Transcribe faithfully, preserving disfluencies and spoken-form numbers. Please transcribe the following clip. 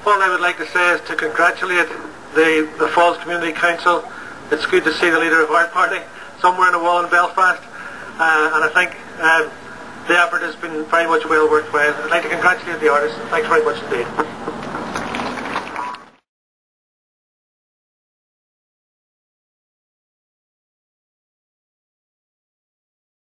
all I would like to say is to congratulate the, the Falls Community Council. It's good to see the leader of our party somewhere in a wall in Belfast, uh, and I think um, the effort has been very much well worthwhile. I'd like to congratulate the artists. Thanks very much indeed.